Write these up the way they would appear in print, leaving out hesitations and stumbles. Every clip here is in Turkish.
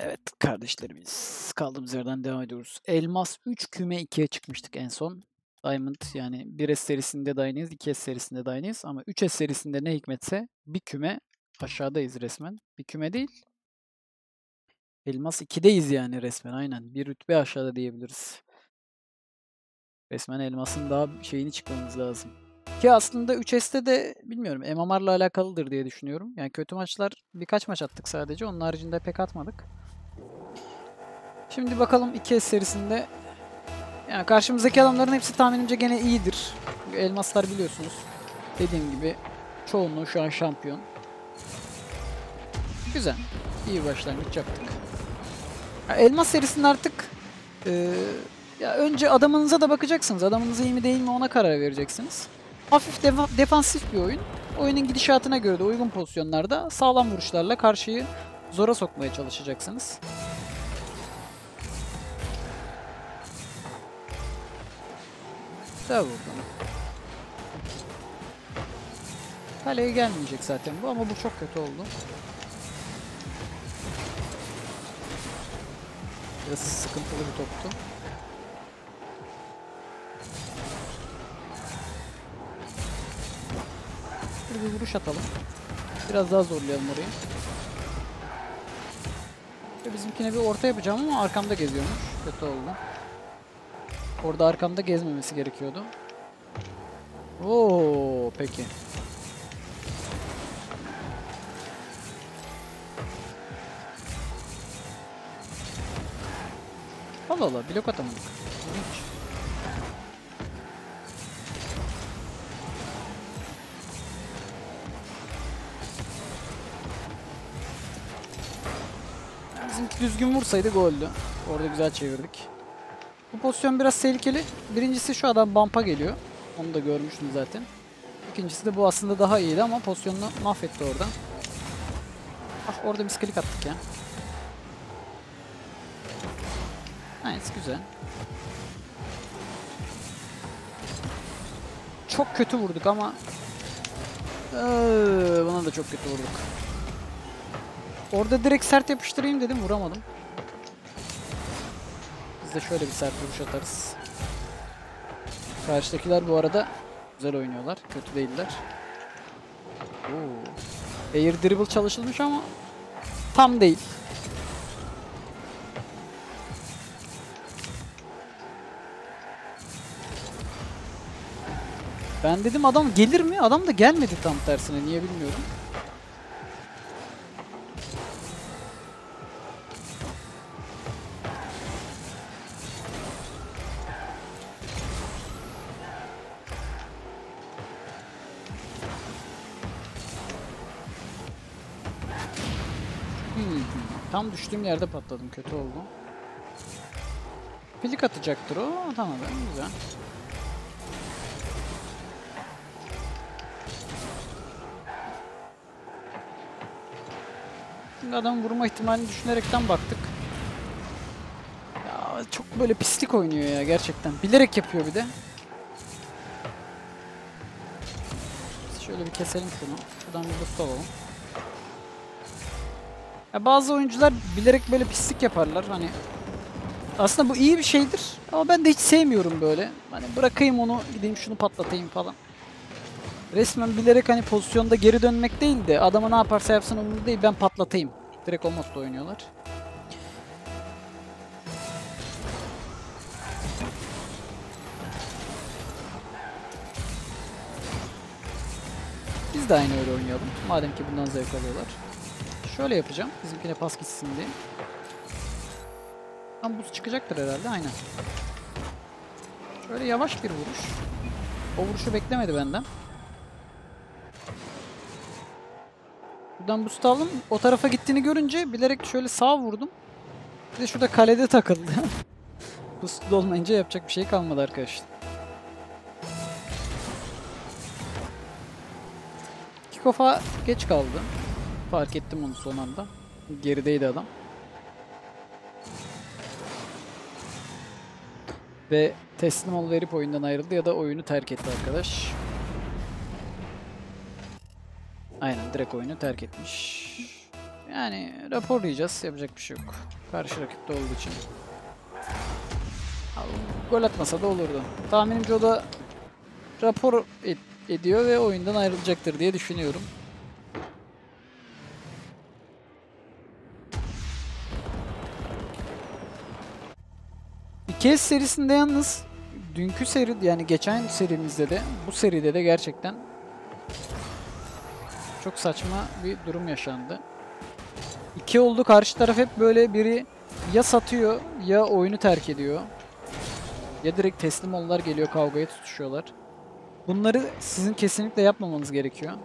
Evet kardeşlerimiz. Kaldığımız yerden devam ediyoruz. Elmas 3 küme 2'ye çıkmıştık en son. Diamond yani 1S serisinde de aynıyız, 2S serisinde de aynıyız. Ama 3S serisinde ne hikmetse bir küme aşağıdayız resmen. Bir küme değil. Elmas 2'deyiz yani resmen aynen. Bir rütbe aşağıda diyebiliriz. Resmen elmasın daha şeyini çıkmamız lazım. Ki aslında 3S'te de bilmiyorum MMR'la alakalıdır diye düşünüyorum. Yani kötü maçlar birkaç maç attık sadece. Onun haricinde pek atmadık. Şimdi bakalım 2S serisinde yani karşımızdaki adamların hepsi tahminimce gene iyidir. Çünkü elmaslar biliyorsunuz. Dediğim gibi çoğunluğu şu an şampiyon. Güzel. İyi bir başlangıç yaptık. Ya elmas serisinde artık ya önce adamınıza da bakacaksınız. Adamınız iyi mi değil mi ona karar vereceksiniz. Hafif defansif bir oyun. Oyunun gidişatına göre de uygun pozisyonlarda sağlam vuruşlarla karşıyı zora sokmaya çalışacaksınız. Güzel vurdum. Kaleye gelmeyecek zaten bu ama bu çok kötü oldu. Biraz sıkıntılı bir toptu. Bir vuruş atalım. Biraz daha zorlayalım orayı. Ve bizimkine bir orta yapacağım ama arkamda geziyormuş. Kötü oldu. Orada arkamda gezmemesi gerekiyordu. Oo, peki. Allah Allah, blok atamadık. İlginç. Bizimki düzgün vursaydı goldü. Orada güzel çevirdik. Bu pozisyon biraz tehlikeli. Birincisi şu adam bump'a geliyor. Onu da görmüştüm zaten. İkincisi de bu aslında daha iyiydi ama pozisyonunu mahvetti orada. Ah, orada misklik attık ya. Nice, güzel. Çok kötü vurduk ama buna da çok kötü vurduk. Orada direkt sert yapıştırayım dedim, vuramadım. Biz de şöyle bir sert vuruş atarız. Karşıdakiler bu arada güzel oynuyorlar, kötü değiller. Oo. Air dribble çalışılmış ama tam değil. Ben dedim adam gelir mi? Adam da gelmedi tam tersine. Niye bilmiyorum. Tam düştüğüm yerde patladım. Kötü oldu. Flick atacaktır o. Tamam, güzel. Şimdi adam vurma ihtimalini düşünerekten baktık. Ya çok böyle pislik oynuyor ya gerçekten. Bilerek yapıyor bir de. Şöyle bir keselim şunu. Şuradan bir boost alalım. Ya bazı oyuncular bilerek böyle pislik yaparlar. Hani aslında bu iyi bir şeydir ama ben de hiç sevmiyorum böyle. Hani bırakayım onu, gideyim şunu patlatayım falan. Resmen bilerek hani pozisyonda geri dönmek değil de adama ne yaparsa yapsın umurumda değil, ben patlatayım. Direkt o modda oynuyorlar. Biz de aynı öyle oynayalım. Madem ki bundan zevk alıyorlar. Şöyle yapacağım. Bizimkine pas gitsin diye. Tam buz çıkacaktır herhalde. Aynen. Şöyle yavaş bir vuruş. O vuruşu beklemedi benden. Buradan boost aldım. O tarafa gittiğini görünce bilerek şöyle sağ vurdum. Bir de şurada kalede takıldı. Boost'lu olmayınca yapacak bir şey kalmadı arkadaşlar. Kickoff'a geç kaldı. Fark ettim onu son anda. Gerideydi adam. Ve teslim ol verip oyundan ayrıldı ya da oyunu terk etti arkadaş. Aynen, direkt oyunu terk etmiş. Yani raporlayacağız. Yapacak bir şey yok. Karşı rakipte olduğu için. Gol atmasa da olurdu. Tahminimce o da rapor ediyor ve oyundan ayrılacaktır diye düşünüyorum. İKS serisinde yalnız dünkü seri, yani geçen serimizde de bu seride de gerçekten çok saçma bir durum yaşandı. 2 oldu, karşı taraf hep böyle biri ya satıyor ya oyunu terk ediyor. Ya direkt teslim oldular, geliyor kavgaya tutuşuyorlar. Bunları sizin kesinlikle yapmamanız gerekiyor.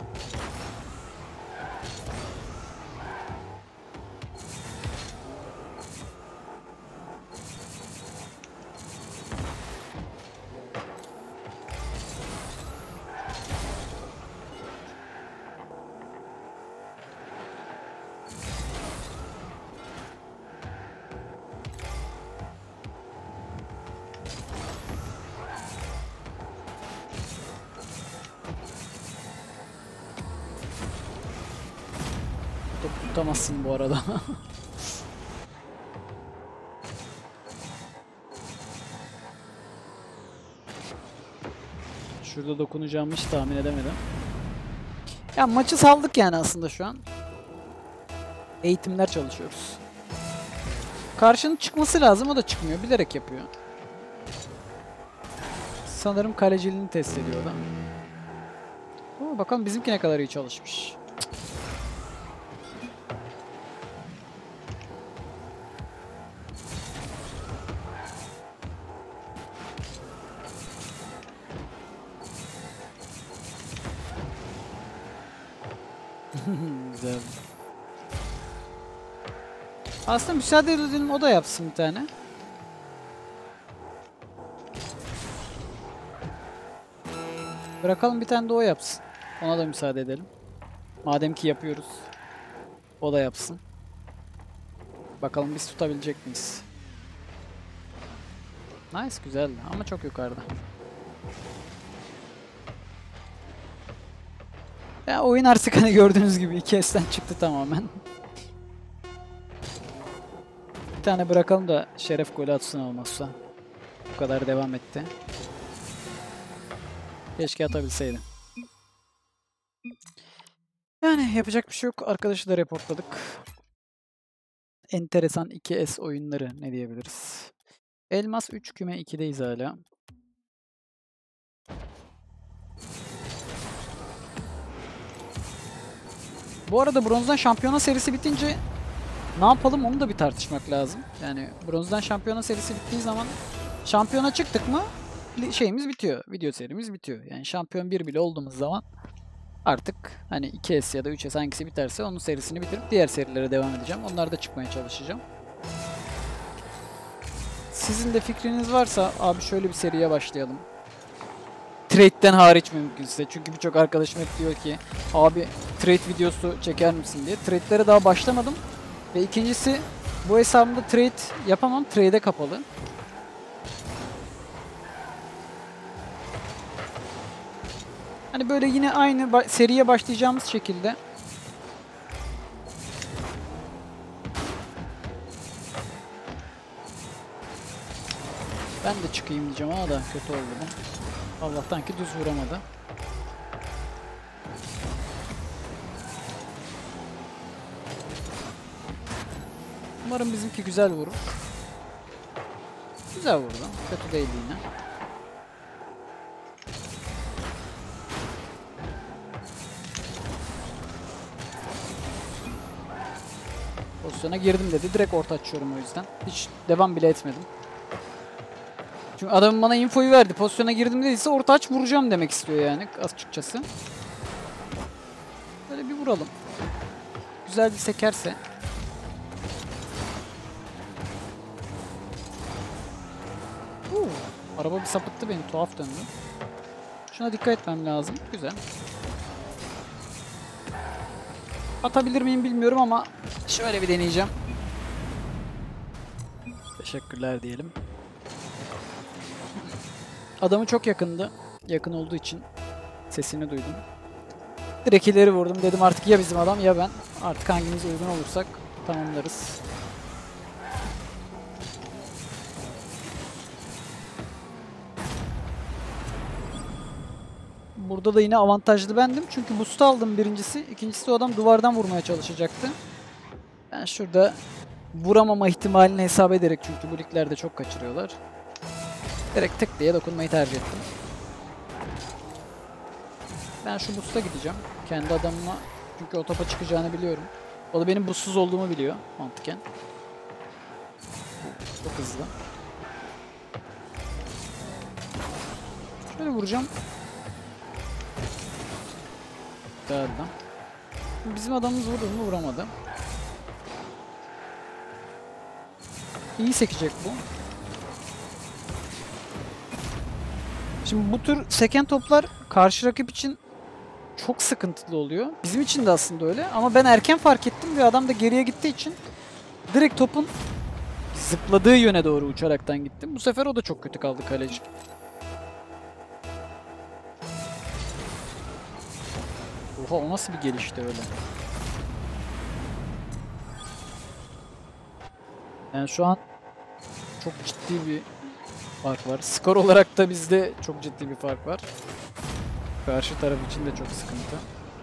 Topu tutamazsın bu arada. Şurada dokunacağımı hiç tahmin edemedim. Ya maçı saldık yani aslında şu an. Eğitimler çalışıyoruz. Karşının çıkması lazım, o da çıkmıyor. Bilerek yapıyor. Sanırım kaleciliğini test ediyor adam. Oo, bakalım bizimki ne kadar iyi çalışmış. Güzel. Aslında müsaade edelim, o da yapsın bir tane. Bırakalım bir tane de o yapsın. Ona da müsaade edelim. Madem ki yapıyoruz. O da yapsın. Bakalım biz tutabilecek miyiz? Nice, güzel ama çok yukarıda. Ya oyun artık hani gördüğünüz gibi 2S'ten çıktı tamamen. Bir tane bırakalım da Şeref golü atsın olmazsa. Bu kadar devam etti. Keşke atabilseydim. Yani yapacak bir şey yok. Arkadaşı da reportladık. Enteresan 2S oyunları ne diyebiliriz? Elmas 3 küme 2'deyiz hala. Bu arada bronzdan şampiyona serisi bitince ne yapalım onu da bir tartışmak lazım. Yani bronzdan şampiyona serisi bittiği zaman şampiyona çıktık mı şeyimiz bitiyor. Video serimiz bitiyor. Yani şampiyon 1 bile olduğumuz zaman artık hani 2S ya da 3S hangisi biterse onun serisini bitirip diğer serilere devam edeceğim. Onlarda çıkmaya çalışacağım. Sizin de fikriniz varsa abi şöyle bir seriye başlayalım. Trade'den hariç mümkünse. Çünkü birçok arkadaşım hep diyor ki abi trade videosu çeker misin diye. Trade'lere daha başlamadım. Ve ikincisi bu hesabımda trade yapamam. Trade'e kapalı. Hani böyle yine aynı seriye başlayacağımız şekilde ben de çıkayım diyeceğim ama da kötü oldu bu. Allah'tan ki düz vuramadı. Umarım bizimki güzel vurur. Güzel vurdu. Kötü değil yine. Pozisyona girdim dedi. Direkt orta açıyorum o yüzden. Hiç devam bile etmedim. Çünkü adamın bana infoyu verdi. Pozisyona girdim dediyse orta aç vuracağım demek istiyor yani açıkçası. Böyle bir vuralım. Güzel bir sekerse. Araba bir sapıttı beni. Tuhaf döndü. Şuna dikkat etmem lazım. Güzel. Atabilir miyim bilmiyorum ama şöyle bir deneyeceğim. Teşekkürler diyelim. Adamı çok yakındı. Yakın olduğu için sesini duydum. Direkt ileri vurdum. Dedim artık ya bizim adam ya ben. Artık hangimiz uygun olursak tamamlarız. Burada da yine avantajlı bendim. Çünkü boost aldım birincisi. İkincisi o adam duvardan vurmaya çalışacaktı. Ben şurada vuramama ihtimalini hesap ederek, çünkü bu liglerde çok kaçırıyorlar, direkt tık diye dokunmayı tercih ettim. Ben şu boost'a gideceğim. Kendi adamıma, çünkü o topa çıkacağını biliyorum. O da benim boostsuz olduğumu biliyor mantıken. Çok hızlı. Şöyle vuracağım. Geldim. Bizim adamımız vurdu mu? Vuramadı. İyi sekecek bu. Şimdi bu tür seken toplar karşı rakip için çok sıkıntılı oluyor. Bizim için de aslında öyle. Ama ben erken fark ettim ve adam da geriye gittiği için direkt topun zıpladığı yöne doğru uçaraktan gittim. Bu sefer o da çok kötü kaldı, kaleci. Oha, o nasıl bir gelişti öyle. Yani şu an çok ciddi bir fark var. Skor olarak da bizde çok ciddi bir fark var. Karşı taraf için de çok sıkıntı.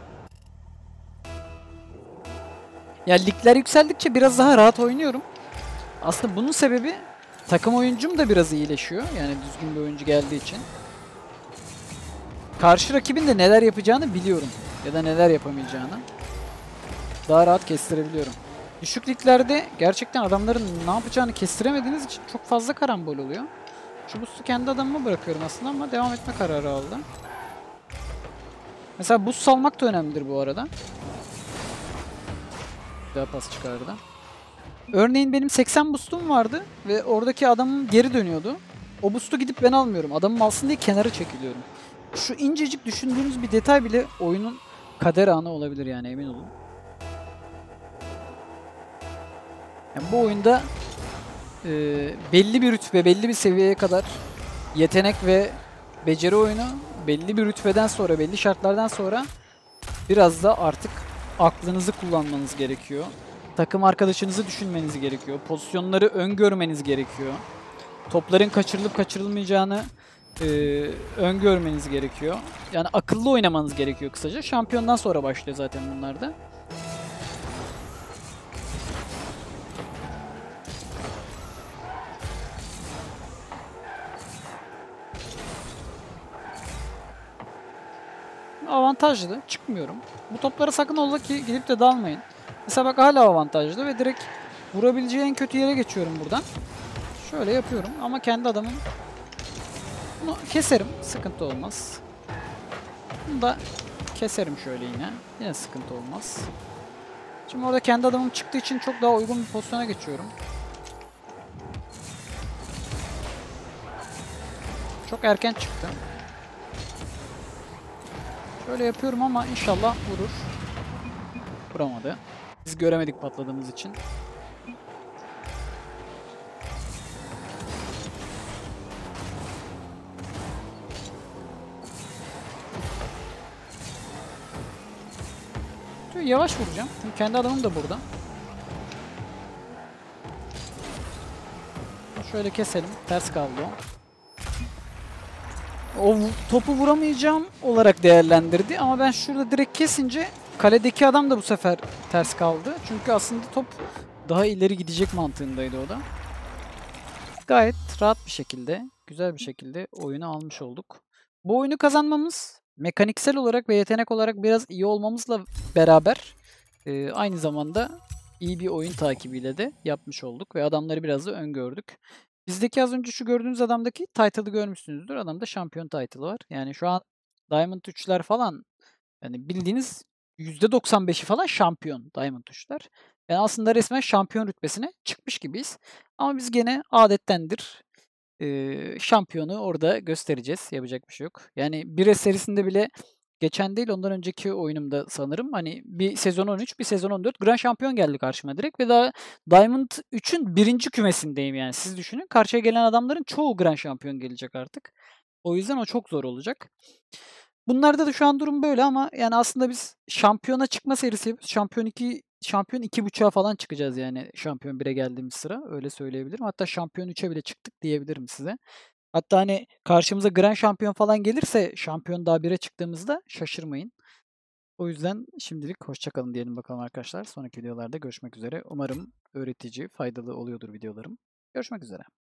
Ya ligler yükseldikçe biraz daha rahat oynuyorum. Aslında bunun sebebi takım oyuncum da biraz iyileşiyor. Yani düzgün bir oyuncu geldiği için. Karşı rakibin de neler yapacağını biliyorum. Ya da neler yapamayacağını. Daha rahat kestirebiliyorum. Düşük liglerde gerçekten adamların ne yapacağını kestiremediğiniz için çok fazla karambol oluyor. Şu boost'u kendi adamıma bırakıyorum aslında ama devam etme kararı aldım. Mesela boost salmak da önemlidir bu arada. Daha pas çıkardı. Örneğin benim 80 boost'um vardı ve oradaki adamım geri dönüyordu. O boost'u gidip ben almıyorum. Adamım alsın diye kenara çekiliyorum. Şu incecik düşündüğünüz bir detay bile oyunun kader anı olabilir, yani emin olun. Yani bu oyunda belli bir rütbe, belli bir seviyeye kadar yetenek ve beceri oyunu, belli bir rütbeden sonra, belli şartlardan sonra biraz da artık aklınızı kullanmanız gerekiyor. Takım arkadaşınızı düşünmeniz gerekiyor. Pozisyonları öngörmeniz gerekiyor. Topların kaçırılıp kaçırılmayacağını öngörmeniz gerekiyor. Yani akıllı oynamanız gerekiyor kısaca. Şampiyondan sonra başlıyor zaten bunlar da. Avantajlı. Çıkmıyorum. Bu toplara sakın ola ki gidip de dalmayın. Mesela bak, hala avantajlı ve direkt vurabileceği en kötü yere geçiyorum buradan. Şöyle yapıyorum ama kendi adamım. Bunu keserim. Sıkıntı olmaz. Bunu da keserim şöyle yine. Yine sıkıntı olmaz. Şimdi orada kendi adamım çıktığı için çok daha uygun bir pozisyona geçiyorum. Çok erken çıktı. Şöyle yapıyorum ama inşallah vurur. Vuramadı. Biz göremedik patladığımız için. Şöyle yavaş vuracağım. Çünkü kendi adamım da burada. Şöyle keselim. Ters kaldı o. O topu vuramayacağım olarak değerlendirdi ama ben şurada direkt kesince kaledeki adam da bu sefer ters kaldı. Çünkü aslında top daha ileri gidecek mantığındaydı o da. Gayet rahat bir şekilde, güzel bir şekilde oyunu almış olduk. Bu oyunu kazanmamız mekaniksel olarak ve yetenek olarak biraz iyi olmamızla beraber aynı zamanda iyi bir oyun takibiyle de yapmış olduk ve adamları biraz da öngördük. Bizdeki az önce şu gördüğünüz adamdaki title'ı görmüşsünüzdür. Adamda şampiyon title'ı var. Yani şu an Diamond 3'ler falan, yani bildiğiniz %95'i falan şampiyon Diamond 3'ler. Yani aslında resmen şampiyon rütbesine çıkmış gibiyiz. Ama biz gene adettendir şampiyonu orada göstereceğiz. Yapacak bir şey yok. Yani 1S serisinde bile geçen değil, ondan önceki oyunumda sanırım, hani bir sezon 13, bir sezon 14 Grand Şampiyon geldi karşıma direkt ve daha Diamond 3'ün birinci kümesindeyim yani. Siz düşünün, karşıya gelen adamların çoğu Grand Şampiyon gelecek artık. O yüzden o çok zor olacak. Bunlarda da şu an durum böyle ama yani aslında biz şampiyona çıkma serisi yapıyoruz. Şampiyon 2 şampiyon 2.5'a falan çıkacağız yani şampiyon 1'e geldiğimiz sıra. Öyle söyleyebilirim. Hatta şampiyon 3'e bile çıktık diyebilirim size. Hatta, hani, karşımıza Grand Şampiyon falan gelirse şampiyon daha 1'e çıktığımızda şaşırmayın. O yüzden şimdilik hoşça kalın diyelim bakalım arkadaşlar. Sonraki videolarda görüşmek üzere. Umarım öğretici, faydalı oluyordur videolarım. Görüşmek üzere.